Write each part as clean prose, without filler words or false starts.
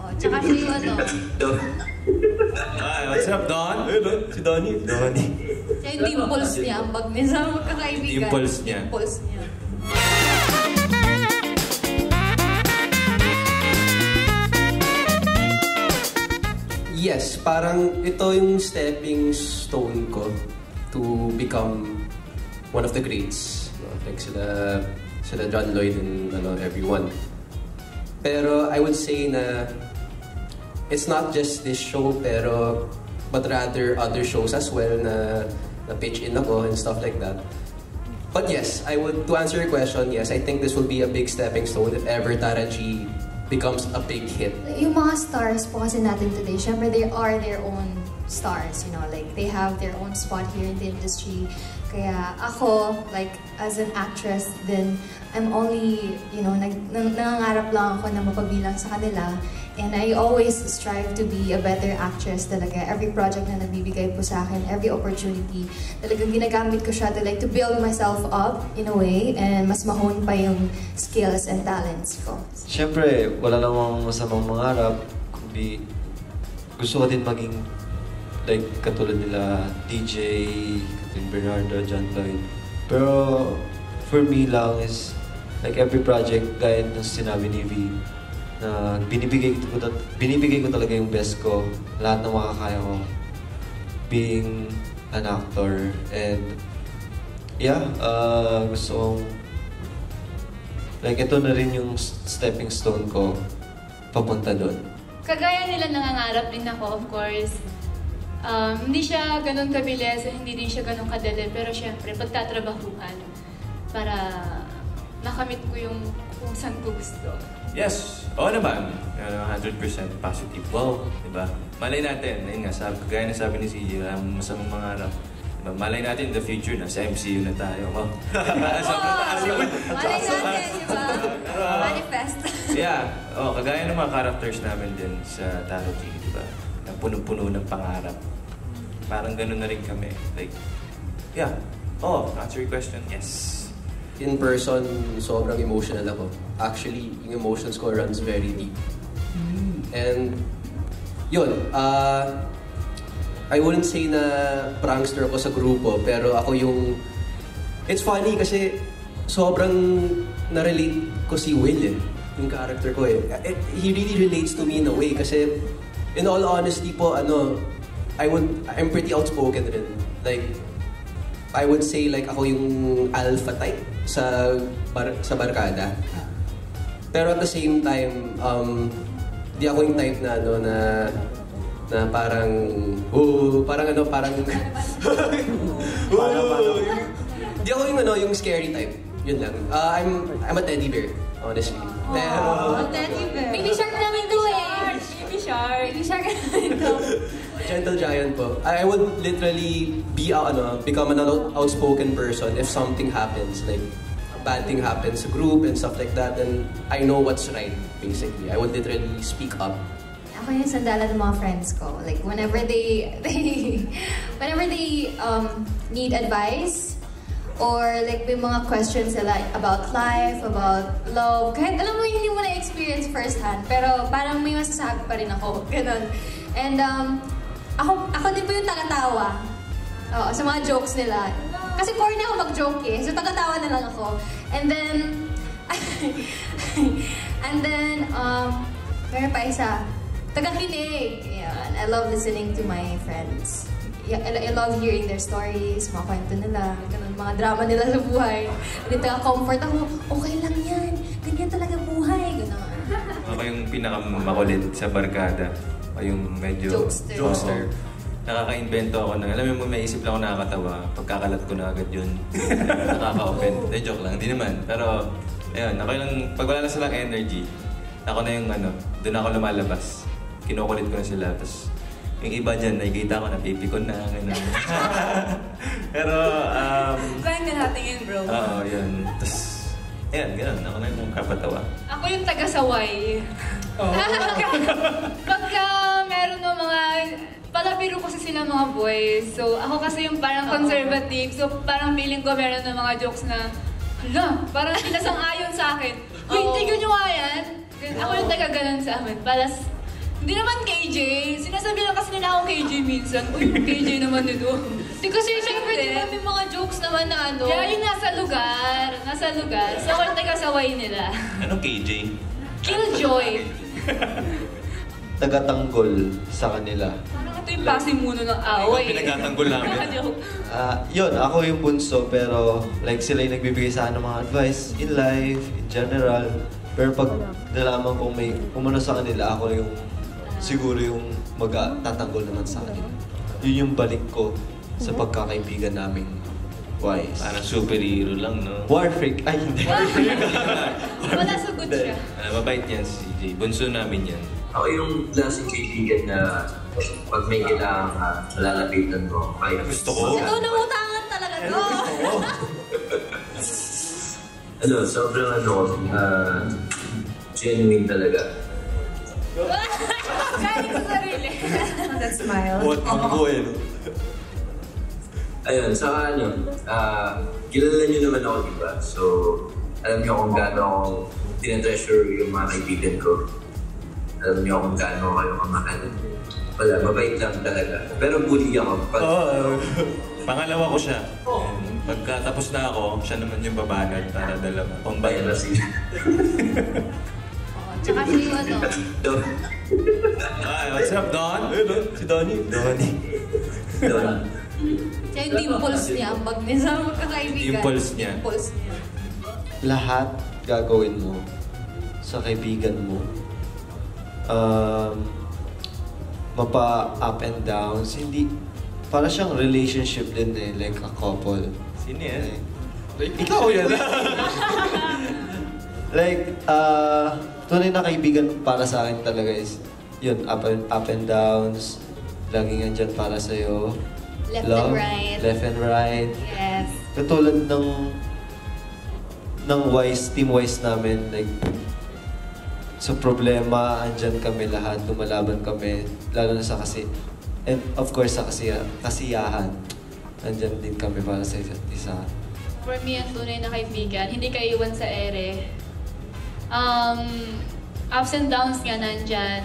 Tsaka siya yung ano. What's up, Don? Si Donnie. Siya yung dimples niya, ang bag niya sa magkakaibigan. Dimples niya. Yes, parang ito yung stepping stone ko to become one of the greats. Like sila John Lloyd and everyone. Pero I would say na it's not just this show, but rather other shows as well na pitch in ako and stuff like that. But yes, to answer your question, yes, I think this will be a big stepping stone if ever Tara G becomes a big hit. Yung mga stars po kasi natin today, syempre they are their own stars, like they have their own spot here in the industry. Kaya ako, like as an actress, then I'm only, nangangarap lang ako na mapabilang sa kanila. And I always strive to be a better actress talaga. Every project na nagbibigay po sa akin, every opportunity, talagang ginagamit ko siya to build myself up in a way and mas mahon pa yung skills and talents ko. Siyempre, wala namang masamang mangarap, kundi gusto ko din maging like katulad nila DJ, Catherine Bernardo, John Lloyd. Pero for me lang is like every project, gaya ng sinabi ni V, na binibigay ko talaga yung best ko, lahat ng makakaya ko being an actor. And yeah, gusto kong like ito na rin yung stepping stone ko papunta doon. Kagaya nila nangangarap din ako, of course. Hindi siya ganun kabilis, hindi din siya ganun kadali, pero syempre pagtatrabahuan para makamit ko yung kung saan ko gusto. Yes, oo naman. 100% positive. Wow, diba? Malay natin, ayun nga, kagaya na sabi ni CJ, masamang mangarap. Diba? Malay natin in the future na sa MCU na tayo. Wow. Malay natin, diba? Manifest. Yeah, kagaya ng mga characters namin din sa Taro G, diba? Na puno-puno ng pangarap. Parang ganun na rin kami. Like, yeah. Answer your question, yes. In person, sobrang emotional ako. Actually, yung emotions ko runs very deep. And yun, I wouldn't say na prankster ako sa grupo, pero ako yung... It's funny kasi sobrang na-relate ko si Will yung character ko He really relates to me in a way kasi in all honesty po, I'm pretty outspoken rin. Like, I would say like ako yung alpha type sa barkada. Pero at the same time, di ako yung type na na parang di ako yung scary type. Yun lang. I'm a teddy bear, honestly. Teddy bear. Baby shark namin to Baby shark namin to. Gentle giant po. I would literally become an outspoken person if something happens, like a bad thing happens to group and stuff like that, and I know what's right, basically. I would literally speak up. Ako yung sandalan ng mga friends ko. Like, whenever they need advice, or like may mga questions sila about life, about love, kahit alam mo hindi mo na-experience firsthand, pero parang may masasabi pa rin ako. Ganon. And ako din po yung tagatawa sa mga jokes nila. Kasi corny ako mag-joke so tagatawa na lang ako. And then, meron pa isa, tagakinig. Yan. I love listening to my friends. I love hearing their stories, mga kwento nila, ganun, mga drama nila sa buhay. And then taga-comfort ako, okay lang yan, ganyan talaga buhay, gano'n. Ako yung pinakamakulit sa barkada. Yung medyo jokester. Nakaka-invento ako alam mo, may isip lang ako nakakatawa. Pagkakalat ko na agad yun. Nakaka-open. Joke lang, hindi naman. Pero, ayun, ako yung, pag wala na silang energy, ako na yung doon ako lumalabas. Kinukulit ko na sila. Tapos, yung iba dyan, nakikita ko, napipikon na, gano'n. Pero, Kaya nga natin yun, bro. Oo, yun. Tapos, ayan, gano'n. Ako na yung kapatawa. Ako yung taga-saway. Pagka meron ng mga... Palabiro kasi sila mga boys. So, ako kasi yung parang conservative. So, parang feeling ko meron ng mga jokes na, hala, parang pinasang-ayon sa akin. Wait, tignan nyo nga yan. Ako yung taga-ganon sa amin. Hindi naman KJ. Sinasabi lang kasi nila akong KJ minsan. Uy, KJ naman nito. Di kasi syempre, di ba may mga jokes naman na ano? Yeah, yung nasa lugar. Nasa lugar. So, kung taga-saway nila. Anong KJ? Killjoy. Tagatanggol sa kanila. Parang ito yung pasimuno ng away. Pinagatanggol namin. Yun, ako yung bunso, pero like sila yung nagbibigay sa akin ng mga advice in life, in general. Pero pag nalaman kong may umano sa kanila, ako yung siguro yung magtatanggol naman sa kanila. Yun yung balik ko sa pagkakaibigan namin. Wise. Parang superhero lang, no? War freak. Ay, hindi. Wala sa good siya. Mabait yan si CJ. Bunso namin yan. Ako yung klaseng kaibigan na pag may kailangan ka, malalapitan mo. Ay, gusto ko. Ito, namutangan talaga to. Sobrang genuine talaga. Galing sa sarili. That smile. What ang boy, no? Ayun, saka kilala niyo naman ako, diba? So, alam niyo kung gaano ako tinatreasure yung mga kaibigan ko. Alam niyo kung gaano kayo kamahal. Wala, mabait lang talaga. Pero bully ako. Pangalawa ko siya. Pagkatapos na ako, siya naman yung babanat para dalawa. Pambayan na sila. Tsaka si ano. Hi, what's up, Don? Si Donnie. Donnie. Siya yung dimples niya, ang bag niya sa magkakaibigan. Dimples niya. Dimples niya. Lahat gagawin mo sa kaibigan mo. Mapa-up and downs. Hindi, para siyang relationship din eh, like a couple. Sino yan? Ikaw yan. Like, tunay na kaibigan para sa akin talaga is, yun, up and downs. Laging andyan para sa'yo. Left Love, and right. Left and right. Yes. Katulad ng team wise namin, like, sa problema, andyan kami lahat, lumalaban kami, lalo na sa and of course sa kasiyahan, andyan din kami para sa isa't isa. For me, ang tunay na kaibigan, hindi ka iwan sa ere. Ups and downs nga nandyan.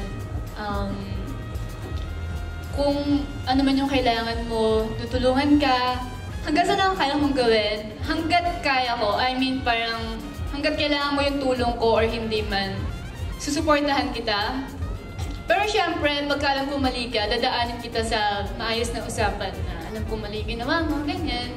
Kung ano man yung kailangan mo, tutulungan ka. Hanggang saan ang kaya mong gawin? Hanggat kaya ko, I mean parang hanggat kailangan mo yung tulong ko or hindi man, susuportahan kita. Pero syempre, pagka alam kong mali ka, dadaanin kita sa maayos na usapan na alam kong mali ginawa mo, ganyan.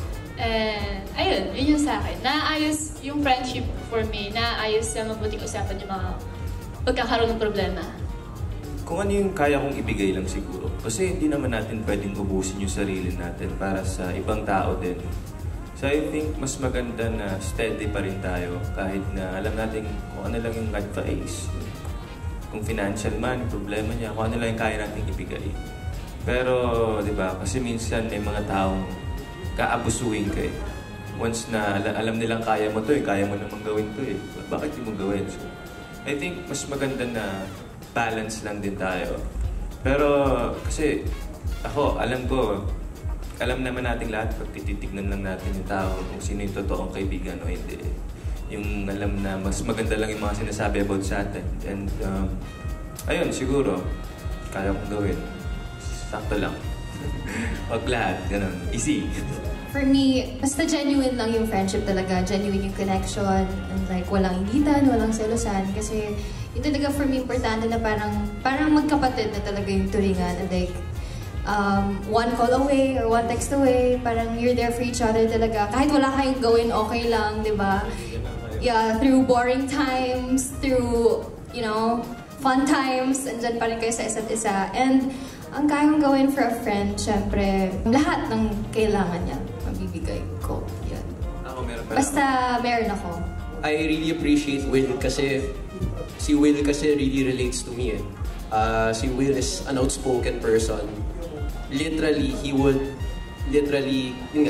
Ayun, yun yung sa akin. Naayos yung friendship for me, naayos sa mabuting usapan yung mga pagkakaroon ng problema. Kung ano yung kaya kong ibigay lang siguro. Kasi hindi naman natin pwedeng ubusin yung sarili natin para sa ibang tao din. So I think mas maganda na steady pa rin tayo kahit na alam natin kung ano lang yung advice. Kung financial man, problema niya, kung ano lang yung kaya natin ibigay. Pero, di ba, kasi minsan may mga taong kaabusuin ka eh. Once na alam nilang kaya mo to eh, kaya mo namang gawin to eh. Bakit hindi mo gawin? So, I think mas maganda na balance lang din tayo. Pero kasi ako, alam naman natin lahat pag tititignan lang natin yung tao kung sino yung totoong kaibigan o hindi. Yung alam na mas maganda lang yung mga sinasabi about sa atin. And ayun, siguro, kaya kong gawin. Sakto lang. Wag lahat, ganun. Easy. For me, basta genuine lang yung friendship talaga. Genuine yung connection. And like, walang initan, walang selosan. Kasi yun talaga for me importante na parang magkapatid na talaga yung turingan. And like, one call away or one text away, parang you're there for each other talaga. Kahit wala kayong gawin, okay lang, di ba? Yeah, through boring times, through, you know, fun times, andyan pa rin kayo sa isa't isa. And ang kayang gawin for a friend, syempre, lahat ng kailangan niya, mabibigay ko. Yan. Basta meron ako. I really appreciate Will kasi si Will kasi really relates to me eh. Si Will is an outspoken person. Literally, he would literally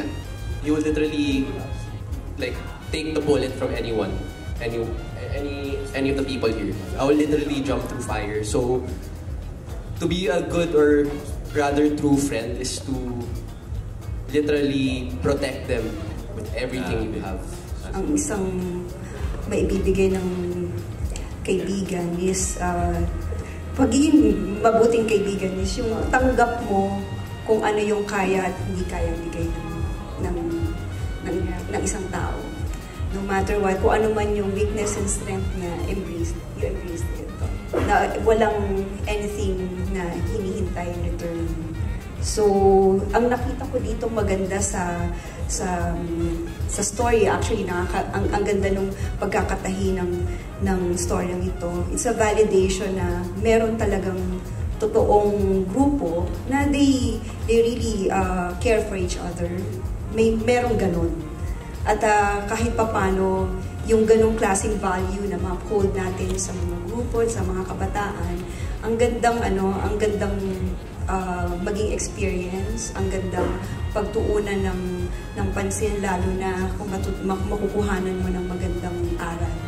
like take the bullet from anyone, any of the people here. I will literally jump through fire. So to be a good or rather true friend is to literally protect them with everything you have. Ang isang maibibigay ng kaibigan is pagiging mabuting kaibigan is yung tanggap mo kung ano yung kaya at hindi kaya bigay ng isang tao. No matter what, kung ano man yung weakness and strength niya, you embrace it. Na walang anything na hinihintay in return. So, ang nakita ko dito maganda sa story, actually, ang ganda nung pagkakatahi ng story ito. It's a validation na meron talagang totoong grupo na they really care for each other. Merong ganun. At kahit papano, yung ganung klaseng value na ma-uphold natin sa mga grupo, sa mga kabataan, ang gandang maging experience, ang gandang pagtuunan ng pansin, lalo na kung makukuhanan mo ng magandang aral.